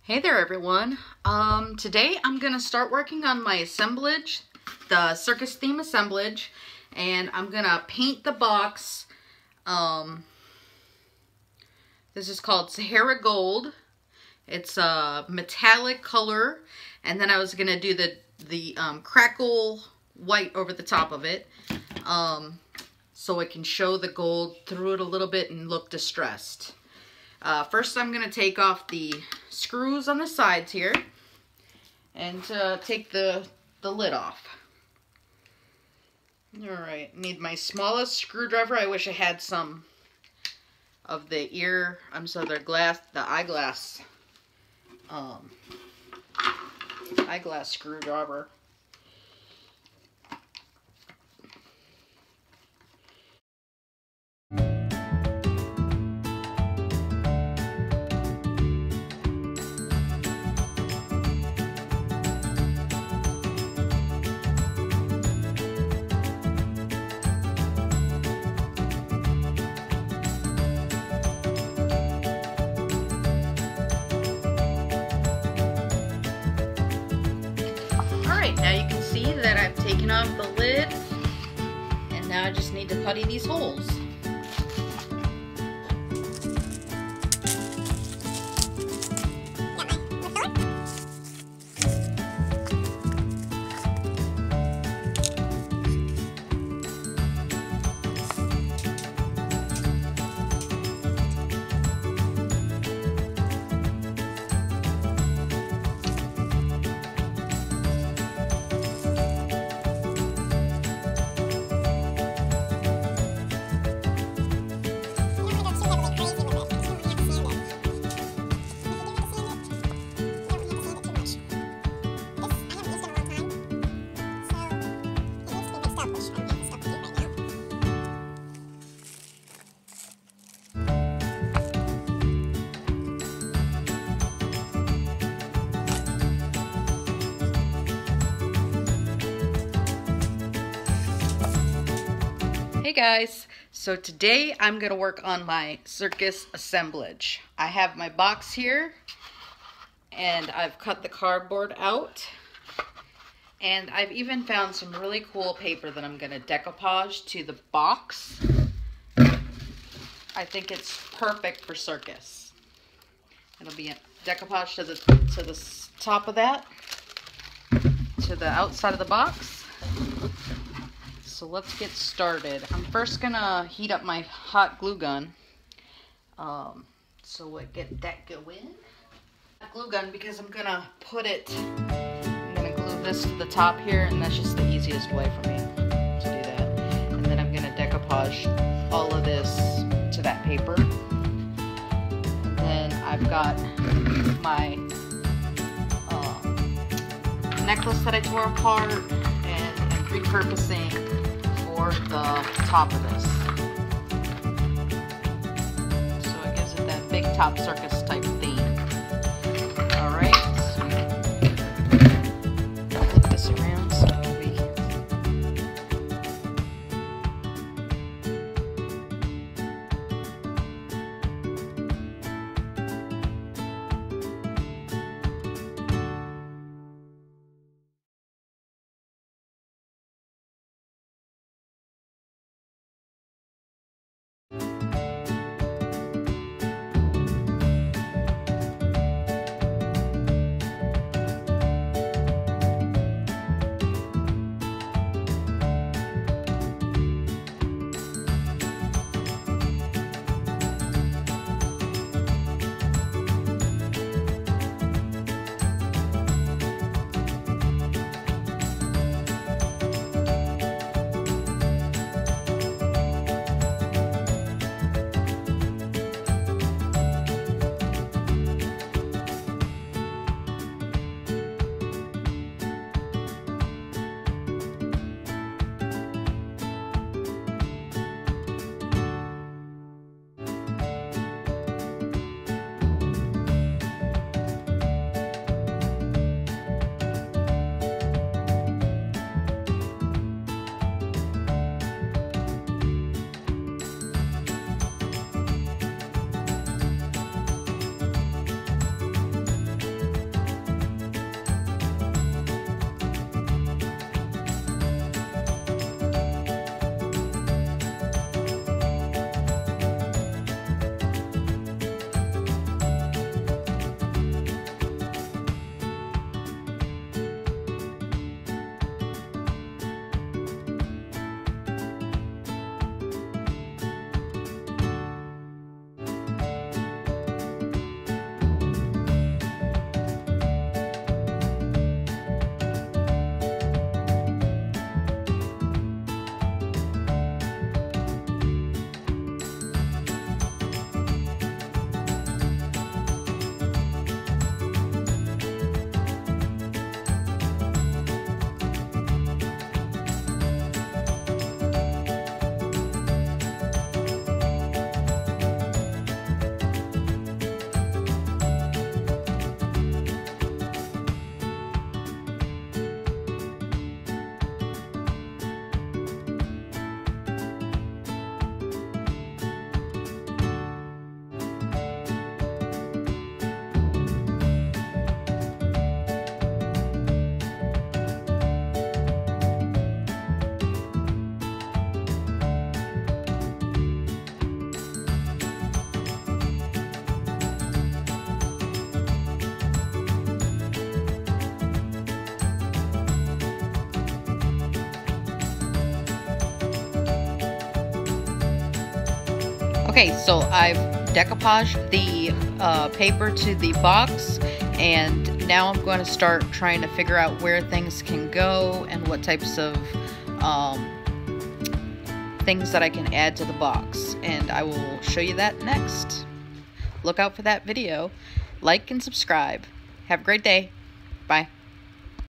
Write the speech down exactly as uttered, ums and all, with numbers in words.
Hey there everyone. Um, today I'm going to start working on my assemblage, the circus theme assemblage, and I'm going to paint the box. Um, this is called Sahara Gold. It's a metallic color, and then I was going to do the, the um, crackle white over the top of it, um, so it can show the gold through it a little bit and look distressed. Uh, first I'm going to take off the screws on the sides here and uh, take the, the lid off. Alright, need my smallest screwdriver. I wish I had some of the ear, I'm sorry, the glass, the eyeglass, um, eyeglass screwdriver. Alright, now you can see that I've taken off the lid, and now I just need to putty these holes. Hey guys, so today I'm going to work on my circus assemblage. I have my box here, and I've cut the cardboard out, and I've even found some really cool paper that I'm going to decoupage to the box. I think it's perfect for circus. It'll be decoupaged to the, to the top of that, to the outside of the box. So let's get started. I'm first gonna heat up my hot glue gun. Um, so we'll get that going. Glue gun, because I'm gonna put it, I'm gonna glue this to the top here, and that's just the easiest way for me to do that. And then I'm gonna decoupage all of this to that paper. And then I've got my uh, necklace that I tore apart and, and repurposing the top of this. So it gives it that big top circus type theme. Alright. I'll flip this around so we Okay, so I've decoupaged the uh, paper to the box, and now I'm going to start trying to figure out where things can go and what types of um, things that I can add to the box, and I will show you that next. Look out for that video. Like and subscribe. Have a great day. Bye.